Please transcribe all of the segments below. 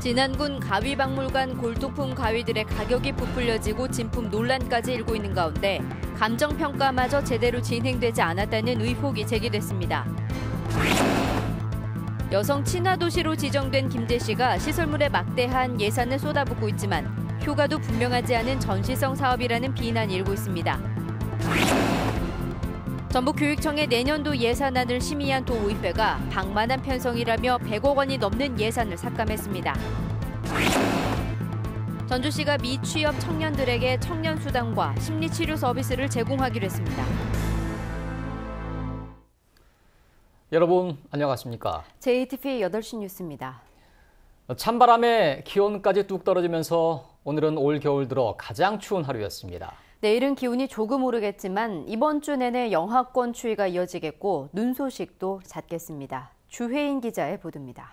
진안군 가위박물관 골동품 가위들의 가격이 부풀려지고 진품 논란까지 일고 있는 가운데 감정평가마저 제대로 진행되지 않았다는 의혹이 제기됐습니다. 여성 친화도시로 지정된 김제시가 시설물에 막대한 예산을 쏟아붓고 있지만 효과도 분명하지 않은 전시성 사업이라는 비난이 일고 있습니다. 전북교육청의 내년도 예산안을 심의한 도의회가 방만한 편성이라며 100억 원이 넘는 예산을 삭감했습니다. 전주시가 미취업 청년들에게 청년수당과 심리치료 서비스를 제공하기로 했습니다. 여러분 안녕하십니까? JTBC 8시 뉴스입니다. 찬바람에 기온까지 뚝 떨어지면서 오늘은 올 겨울 들어 가장 추운 하루였습니다. 내일은 기온이 조금 오르겠지만 이번 주 내내 영하권 추위가 이어지겠고 눈 소식도 잦겠습니다. 주혜인 기자의 보도입니다.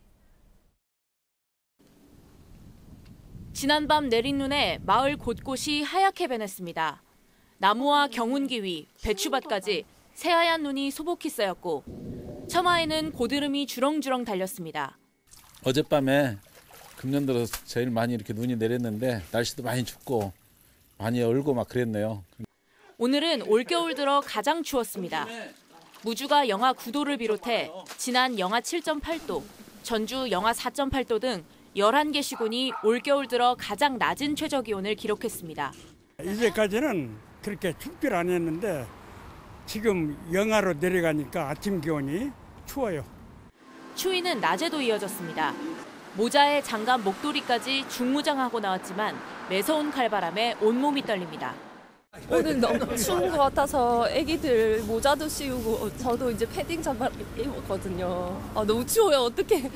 지난밤 내린 눈에 마을 곳곳이 하얗게 변했습니다. 나무와 경운기 위, 배추밭까지 새하얀 눈이 소복히 쌓였고 처마에는 고드름이 주렁주렁 달렸습니다. 어젯밤에 금년 들어 제일 많이 이렇게 눈이 내렸는데 날씨도 많이 춥고 많이 얼고 막 그랬네요. 오늘은 올겨울 들어 가장 추웠습니다. 무주가 영하 9도를 비롯해 진안 영하 7.8도, 전주 영하 4.8도 등 11개 시군이 올겨울 들어 가장 낮은 최저기온을 기록했습니다. 이제까지는 그렇게 춥질 않았는데 지금 영하로 내려가니까 아침 기온이 추워요. 추위는 낮에도 이어졌습니다. 모자에 장갑, 목도리까지 중무장하고 나왔지만 매서운 칼바람에 온몸이 떨립니다. 오늘 너무 추운 것 같아서 애기들 모자도 씌우고 저도 이제 패딩 잠바 입었거든요. 너무 추워요. 어떡해.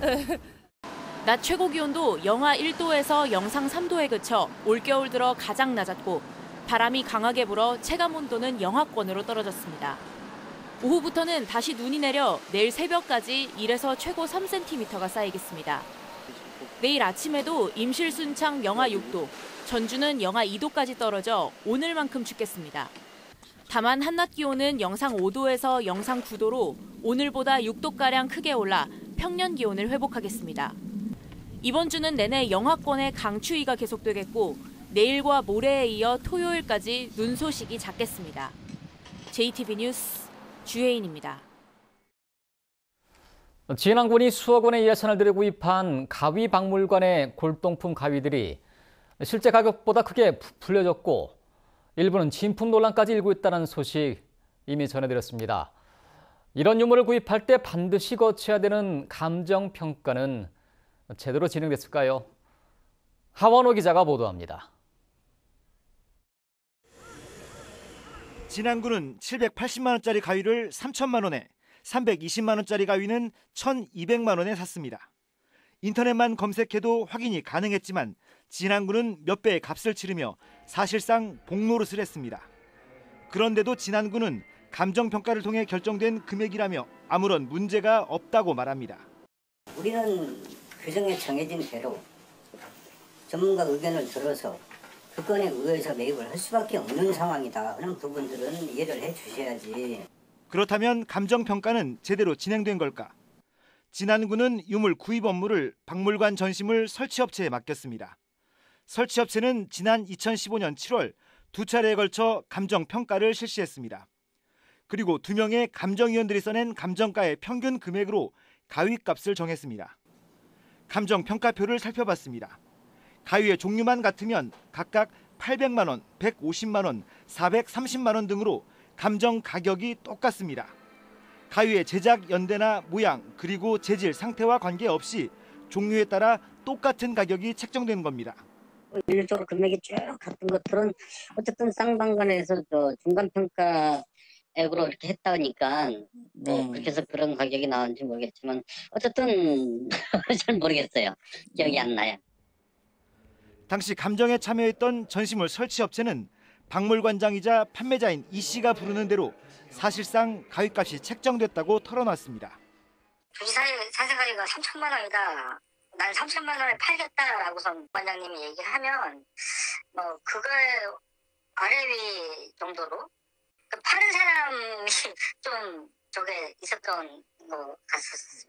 낮 최고 기온도 영하 1도에서 영상 3도에 그쳐 올겨울 들어 가장 낮았고 바람이 강하게 불어 체감 온도는 영하권으로 떨어졌습니다. 오후부터는 다시 눈이 내려 내일 새벽까지 1에서 최고 3cm가 쌓이겠습니다. 내일 아침에도 임실 순창 영하 6도, 전주는 영하 2도까지 떨어져 오늘만큼 춥겠습니다. 다만 한낮 기온은 영상 5도에서 영상 9도로 오늘보다 6도가량 크게 올라 평년 기온을 회복하겠습니다. 이번 주는 내내 영하권의 강추위가 계속되겠고 내일과 모레에 이어 토요일까지 눈 소식이 잦겠습니다. JTBC 뉴스 주혜인입니다. 진안군이 수억 원의 예산을 들여 구입한 가위박물관의 골동품 가위들이 실제 가격보다 크게 부풀려졌고 일부는 진품 논란까지 일고 있다는 소식 이미 전해드렸습니다. 이런 유물을 구입할 때 반드시 거쳐야 되는 감정평가는 제대로 진행됐을까요? 하원호 기자가 보도합니다. 진안군은 780만 원짜리 가위를 3천만 원에, 320만 원짜리 가위는 1,200만 원에 샀습니다. 인터넷만 검색해도 확인이 가능했지만 진안군은 몇 배의 값을 치르며 사실상 복노릇을 했습니다. 그런데도 진안군은 감정평가를 통해 결정된 금액이라며 아무런 문제가 없다고 말합니다. 우리는 규정에 정해진 대로 전문가 의견을 들어서 그 건에 의해서 매입을 할 수밖에 없는 상황이다 하는 부분들은 이해를 해주셔야지. 그렇다면 감정평가는 제대로 진행된 걸까? 진안군은 유물 구입 업무를 박물관 전시물 설치업체에 맡겼습니다. 설치업체는 지난 2015년 7월 2차례에 걸쳐 감정평가를 실시했습니다. 그리고 2명의 감정위원들이 써낸 감정가의 평균 금액으로 가위값을 정했습니다. 감정평가표를 살펴봤습니다. 가위의 종류만 같으면 각각 800만 원, 150만 원, 430만 원 등으로 감정 가격이 똑같습니다. 가위의 제작 연대나 모양 그리고 재질 상태와 관계없이 종류에 따라 똑같은 가격이 책정된 겁니다. 일률적으로 금액이 쭉 같은 것들은 어쨌든 쌍방관에서 중간평가액으로 이렇게 했다니까 그렇게 해서 그런 가격이 나왔는지 모르겠지만 어쨌든 잘 모르겠어요. 기억이 안 나요. 당시 감정에 참여했던 전시물 설치업체는 박물관장이자 판매자인 이 씨가 부르는 대로 사실상 가위값이 책정됐다고 털어놨습니다. 자세가위가 3천만 원이다. 난 3천만 원에 팔겠다라고선 관장님이 얘기하면 그거에 아래 위 정도로 파는 사람이 좀 저게 있었던 것 같았습니다.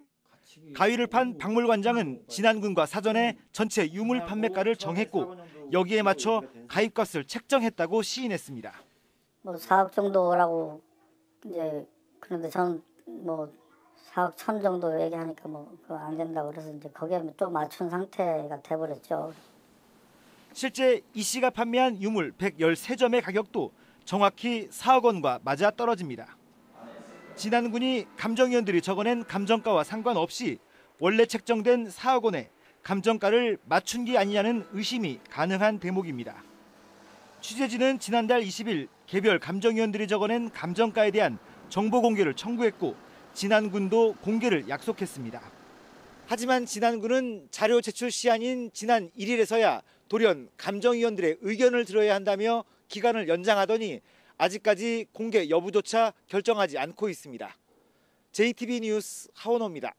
가위를 판 박물관장은 진안군과 사전에 전체 유물 판매가를 정했고 여기에 맞춰 가입값을 책정했다고 시인했습니다. 뭐 4억 정도라고 이제 그런데 저는 뭐 4억 1천 정도 얘기하니까 뭐 그거 안 된다고 그래서 이제 거기에 또 맞춘 상태가 돼버렸죠. 실제 이 씨가 판매한 유물 113점의 가격도 정확히 4억 원과 맞아 떨어집니다. 진안군이 감정위원들이 적어낸 감정가와 상관없이 원래 책정된 4억 원에 감정가를 맞춘 게 아니냐는 의심이 가능한 대목입니다. 취재진은 지난달 20일 개별 감정위원들이 적어낸 감정가에 대한 정보 공개를 청구했고 진안군도 공개를 약속했습니다. 하지만 진안군은 자료 제출 시한인 지난 1일에서야 돌연 감정위원들의 의견을 들어야 한다며 기간을 연장하더니 아직까지 공개 여부조차 결정하지 않고 있습니다. JTB 뉴스 하원호입니다.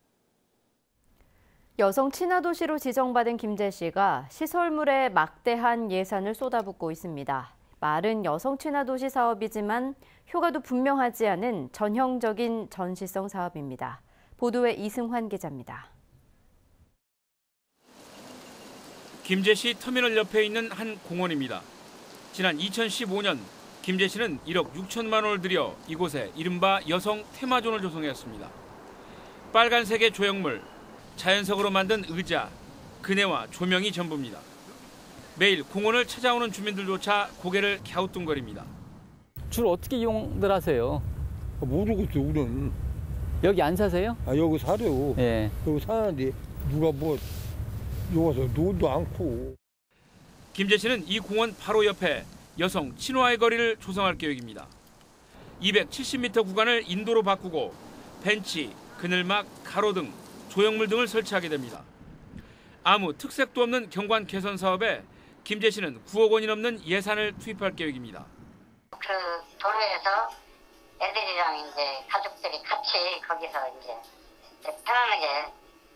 여성 친화도시로 지정받은 김제 씨가 시설물에 막대한 예산을 쏟아붓고 있습니다. 말은 여성 친화도시 사업이지만 효과도 분명하지 않은 전형적인 전시성 사업입니다. 보도에 이승환 기자입니다. 김제시 터미널 옆에 있는 한 공원입니다. 지난 2015년 김제시는 1억 6천만 원을 들여 이곳에 이른바 여성 테마존을 조성했습니다. 빨간색의 조형물, 자연석으로 만든 의자, 그네와 조명이 전부입니다. 매일 공원을 찾아오는 주민들조차 고개를 갸우뚱거립니다. 주로 어떻게 이용들 하세요? 모르겠죠, 우리는. 여기 안 사세요? 여기 살아요. 예. 여기 사는데 누가 뭐 여기 와서 놀도 않고. 김제시는 이 공원 바로 옆에 여성 친화의 거리를 조성할 계획입니다. 270m 구간을 인도로 바꾸고 벤치, 그늘막, 가로등, 조형물 등을 설치하게 됩니다. 아무 특색도 없는 경관 개선 사업에 김제시는 9억 원이 넘는 예산을 투입할 계획입니다. 그 도로에서 애들이랑 이제 가족들이 같이 거기서 이제 편안하게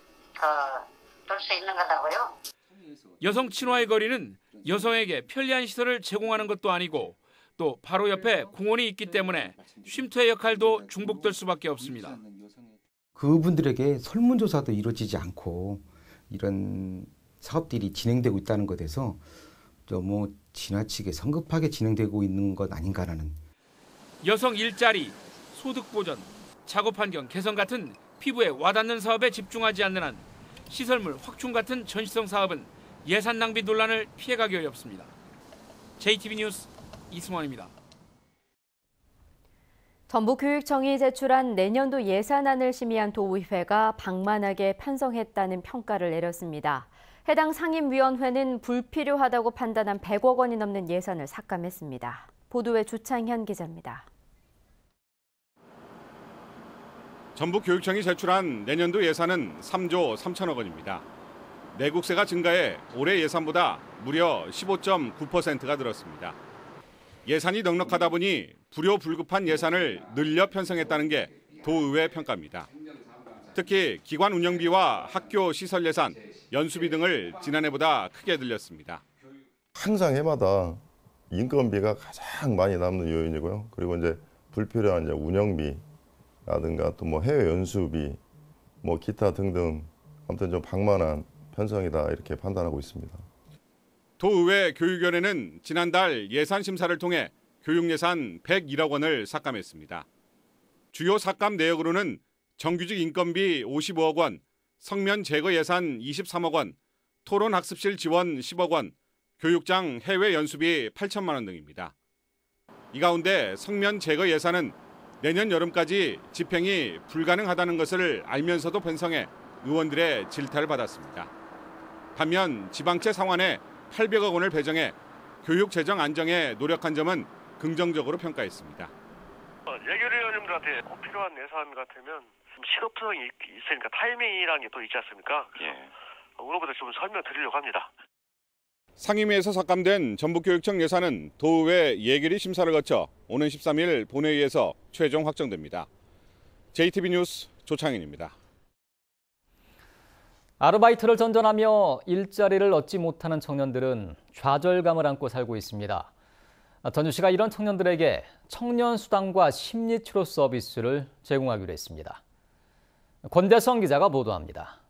놀 수 있는 거다고요. 여성 친화의 거리는 여성에게 편리한 시설을 제공하는 것도 아니고 또 바로 옆에 공원이 있기 때문에 쉼터의 역할도 중복될 수밖에 없습니다. 그분들에게 설문조사도 이루어지지 않고 이런 사업들이 진행되고 있다는 것에서 너무 지나치게 성급하게 진행되고 있는 것 아닌가라는. 여성 일자리, 소득 보전, 작업 환경 개선 같은 피부에 와닿는 사업에 집중하지 않는 한 시설물 확충 같은 전시성 사업은 예산 낭비 논란을 피해가기 어렵습니다. JTB 뉴스 이승환입니다. 전북교육청이 제출한 내년도 예산안을 심의한 도의회가 방만하게 편성했다는 평가를 내렸습니다. 해당 상임위원회는 불필요하다고 판단한 100억 원이 넘는 예산을 삭감했습니다. 보도에 주창현 기자입니다. 전북교육청이 제출한 내년도 예산은 3조 3천억 원입니다. 내국세가 증가해 올해 예산보다 무려 15.9%가 늘었습니다. 예산이 넉넉하다 보니 불효불급한 예산을 늘려 편성했다는 게 도의회 평가입니다. 특히 기관 운영비와 학교 시설 예산, 연수비 등을 지난해보다 크게 늘렸습니다. 항상 해마다 인건비가 가장 많이 남는 요인이고요. 그리고 이제 불필요한 이제 운영비라든가 또 뭐 해외 연수비, 뭐 기타 등등 아무튼 좀 방만한 편성이다 이렇게 판단하고 있습니다. 도의회 교육위원회는 지난달 예산 심사를 통해 교육예산 101억 원을 삭감했습니다. 주요 삭감 내역으로는 정규직 인건비 55억 원, 성면 제거 예산 23억 원, 토론 학습실 지원 10억 원, 교육장 해외 연수비 8천만 원 등입니다. 이 가운데 성면 제거 예산은 내년 여름까지 집행이 불가능하다는 것을 알면서도 편성해 의원들의 질타를 받았습니다. 반면 지방채 상환에 800억 원을 배정해 교육 재정 안정에 노력한 점은 긍정적으로 평가했습니다. 예결위 의원님들한테 꼭 필요한 예산 같으면 시급성이 있으니까 타이밍이라는 게 또 있지 않습니까? 오늘부터 좀 설명드리려고 합니다. 상임위에서 삭감된 전북교육청 예산은 도의회 예결위 심사를 거쳐 오는 13일 본회의에서 최종 확정됩니다. JTB 뉴스 조창현입니다. 아르바이트를 전전하며 일자리를 얻지 못하는 청년들은 좌절감을 안고 살고 있습니다. 전주시가 이런 청년들에게 청년 수당과 심리치료 서비스를 제공하기로 했습니다. 권대성 기자가 보도합니다.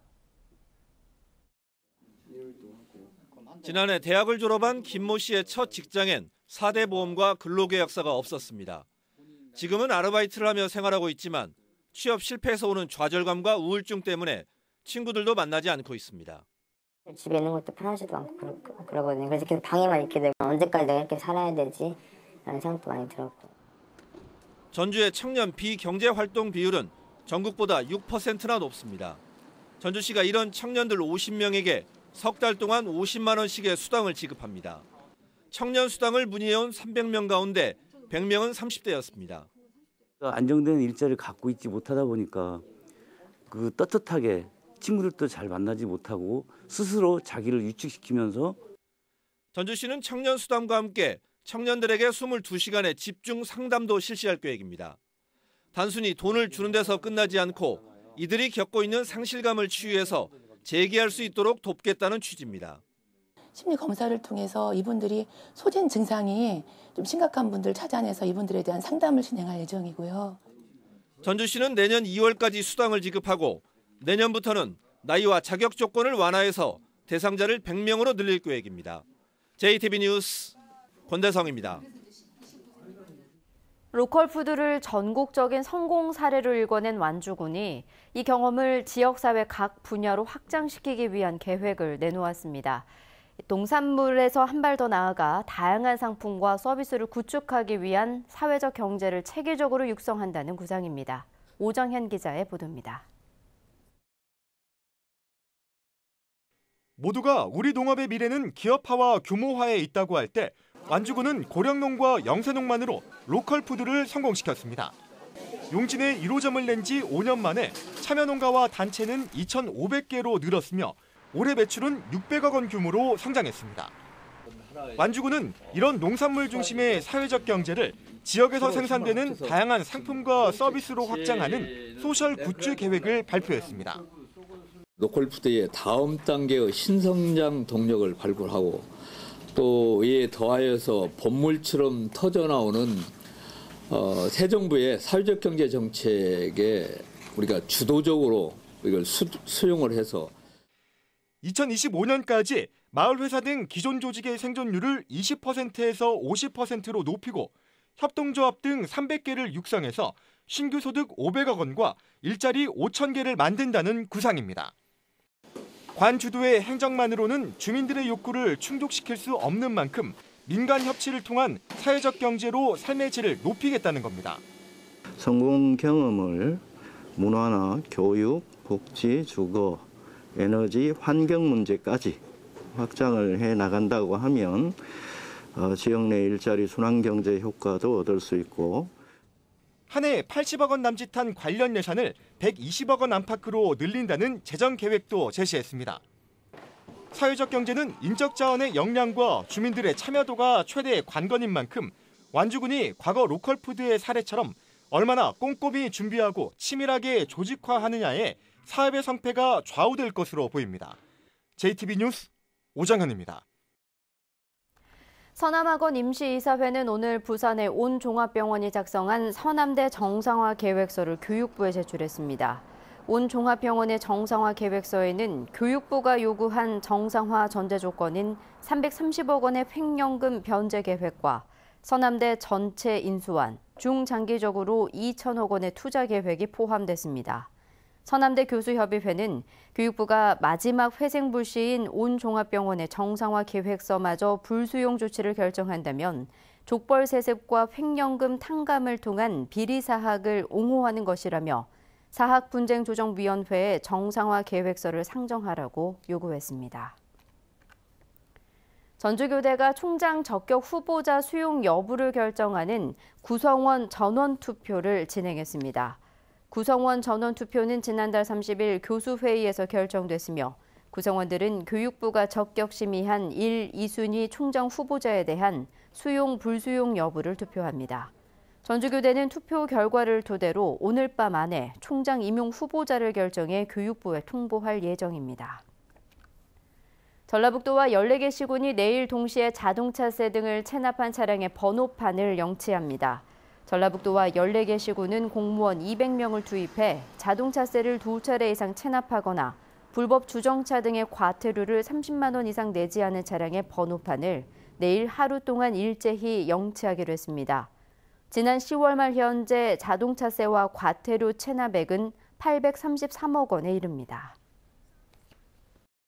지난해 대학을 졸업한 김모 씨의 첫 직장엔 4대 보험과 근로계약서가 없었습니다. 지금은 아르바이트를 하며 생활하고 있지만 취업 실패해서 오는 좌절감과 우울증 때문에 친구들도 만나지 않고 있습니다. 집에 있는 것도 편하지도 않고 그러거든요. 그래서 계속 방에만 있게 되고 언제까지 내가 이렇게 살아야 되지? 라는 생각도 많이 들었고. 전주의 청년 비경제활동 비율은 전국보다 6%나 높습니다. 전주시가 이런 청년들 50명에게 석 달 동안 50만 원씩의 수당을 지급합니다. 청년 수당을 문의해온 300명 가운데 100명은 30대였습니다. 안정된 일자리를 갖고 있지 못하다 보니까 그 떳떳하게 친구들도 잘 만나지 못하고 스스로 자기를 위축시키면서 전주시는 청년 수당과 함께 청년들에게 22시간의 집중 상담도 실시할 계획입니다. 단순히 돈을 주는 데서 끝나지 않고 이들이 겪고 있는 상실감을 치유해서 재기할 수 있도록 돕겠다는 취지입니다. 심리 검사를 통해서 이분들이 소진 증상이 좀 심각한 분들 찾아내서 이분들에 대한 상담을 진행할 예정이고요. 전주시는 내년 2월까지 수당을 지급하고 내년부터는 나이와 자격 조건을 완화해서 대상자를 100명으로 늘릴 계획입니다. JTB 뉴스 권대성입니다. 로컬 푸드를 전국적인 성공 사례로 일궈낸 완주군이 이 경험을 지역사회 각 분야로 확장시키기 위한 계획을 내놓았습니다. 농산물에서 한 발 더 나아가 다양한 상품과 서비스를 구축하기 위한 사회적 경제를 체계적으로 육성한다는 구상입니다. 오정현 기자의 보도입니다. 모두가 우리 농업의 미래는 기업화와 규모화에 있다고 할 때 완주군은 고령농과 영세농만으로 로컬 푸드를 성공시켰습니다. 용진에 1호점을 낸 지 5년 만에 참여농가와 단체는 2,500개로 늘었으며 올해 매출은 600억 원 규모로 성장했습니다. 완주군은 이런 농산물 중심의 사회적 경제를 지역에서 생산되는 다양한 상품과 서비스로 확장하는 소셜 굿즈 계획을 발표했습니다. 로컬푸드의 다음 단계의 신성장 동력을 발굴하고 또 이에 더하여서 본물처럼 터져나오는 새 정부의 사회적 경제 정책에 우리가 주도적으로 이걸 수용을 해서 2025년까지 마을회사 등 기존 조직의 생존율을 20%에서 50%로 높이고 협동조합 등 300개를 육성해서 신규 소득 500억 원과 일자리 5,000개를 만든다는 구상입니다. 관 주도의 행정만으로는 주민들의 욕구를 충족시킬 수 없는 만큼 민간 협치를 통한 사회적 경제로 삶의 질을 높이겠다는 겁니다. 성공 경험을 문화나 교육, 복지, 주거, 에너지, 환경 문제까지 확장을 해 나간다고 하면 지역 내 일자리 순환 경제 효과도 얻을 수 있고 한 해 80억 원 남짓한 관련 예산을 120억 원 안팎으로 늘린다는 재정 계획도 제시했습니다. 사회적 경제는 인적 자원의 역량과 주민들의 참여도가 최대 관건인 만큼 완주군이 과거 로컬푸드의 사례처럼 얼마나 꼼꼼히 준비하고 치밀하게 조직화하느냐에 사업의 성패가 좌우될 것으로 보입니다. JTB 뉴스 오정현입니다. 서남학원 임시이사회는 오늘 부산의 온 종합병원이 작성한 서남대 정상화 계획서를 교육부에 제출했습니다. 온 종합병원의 정상화 계획서에는 교육부가 요구한 정상화 전제 조건인 330억 원의 횡령금 변제 계획과 서남대 전체 인수완, 중장기적으로 2천억 원의 투자 계획이 포함됐습니다. 서남대 교수협의회는 교육부가 마지막 회생불시인 온 종합병원의 정상화 계획서마저 불수용 조치를 결정한다면 족벌 세습과 횡령금 탕감을 통한 비리 사학을 옹호하는 것이라며 사학분쟁조정위원회에 정상화 계획서를 상정하라고 요구했습니다. 전주교대가 총장 적격 후보자 수용 여부를 결정하는 구성원 전원 투표를 진행했습니다. 구성원 전원 투표는 지난달 30일 교수회의에서 결정됐으며 구성원들은 교육부가 적격 심의한 1, 2순위 총장 후보자에 대한 수용, 불수용 여부를 투표합니다. 전주교대는 투표 결과를 토대로 오늘 밤 안에 총장 임용 후보자를 결정해 교육부에 통보할 예정입니다. 전라북도와 14개 시군이 내일 동시에 자동차세 등을 체납한 차량의 번호판을 영치합니다. 전라북도와 14개 시군은 공무원 200명을 투입해 자동차세를 2차례 이상 체납하거나 불법 주정차 등의 과태료를 30만 원 이상 내지 않은 차량의 번호판을 내일 하루 동안 일제히 영치하기로 했습니다. 지난 10월 말 현재 자동차세와 과태료 체납액은 833억 원에 이릅니다.